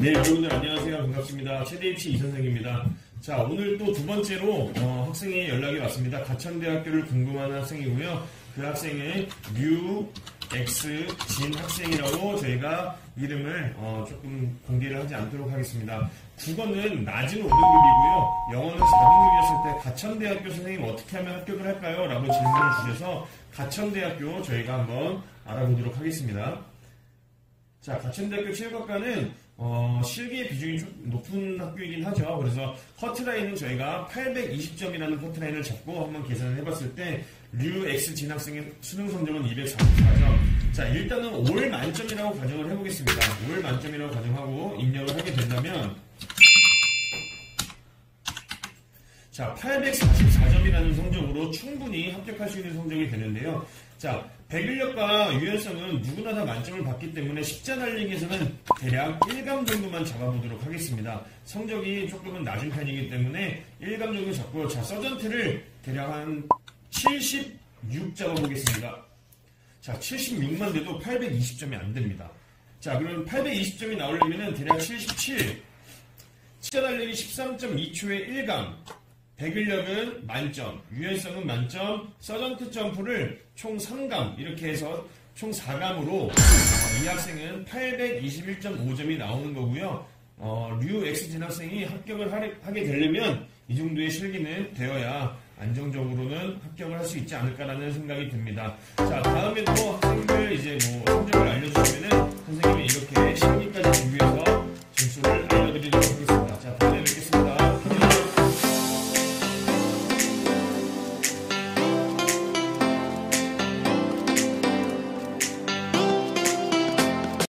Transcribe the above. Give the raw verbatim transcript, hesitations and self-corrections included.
네, 여러분들 안녕하세요. 반갑습니다. 최대입시 이선생입니다. 자, 오늘 또 두 번째로 어, 학생의 연락이 왔습니다. 가천대학교를 궁금한 학생이고요. 그 학생의 류 X 진 학생이라고 저희가 이름을 어, 조금 공개를 하지 않도록 하겠습니다. 국어는 낮은 오 등급이고요. 영어는 사 등급이었을 때 가천대학교 선생님 어떻게 하면 합격을 할까요? 라고 질문을 주셔서 가천대학교 저희가 한번 알아보도록 하겠습니다. 자, 가천대학교 체육학과는 어, 실기의 비중이 좀 높은 학교이긴 하죠. 그래서 커트라인은 저희가 팔백이십 점이라는 커트라인을 잡고 한번 계산을 해봤을 때 류 X 진 학생의 수능 성적은 이백사십사 점. 자, 일단은 올 만점이라고 가정을 해보겠습니다. 올 만점이라고 가정하고 입력을 하게 된다면 자, 팔백사십사 점이라는 성적으로 충분히 합격할 수 있는 성적이 되는데요. 자, 백일력과 유연성은 누구나 다 만점을 받기 때문에 십자 달리기에서는 대략 일 감 정도만 잡아보도록 하겠습니다. 성적이 조금은 낮은 편이기 때문에 일 감 정도 잡고요. 자, 서전트를 대략 한 칠십육 잡아보겠습니다. 자, 칠십육만 돼도 팔백이십 점이 안 됩니다. 자, 그럼 팔백이십 점이 나오려면 대략 칠십칠. 십자 달리기 십삼 점 이 초에 일 감. 백일력은 만점, 유연성은 만점, 서전트 점프를 총 삼 감 이렇게 해서 총 사 감으로 이 학생은 팔백이십일 점 오 점이 나오는 거고요. 어, 류 X 진 학생이 합격을 하게 되려면 이 정도의 실기는 되어야 안정적으로는 합격을 할 수 있지 않을까라는 생각이 듭니다. 자, 다음에 또 학생들 이제 뭐 성적을 알려주시면은 선생님이 이렇게 실기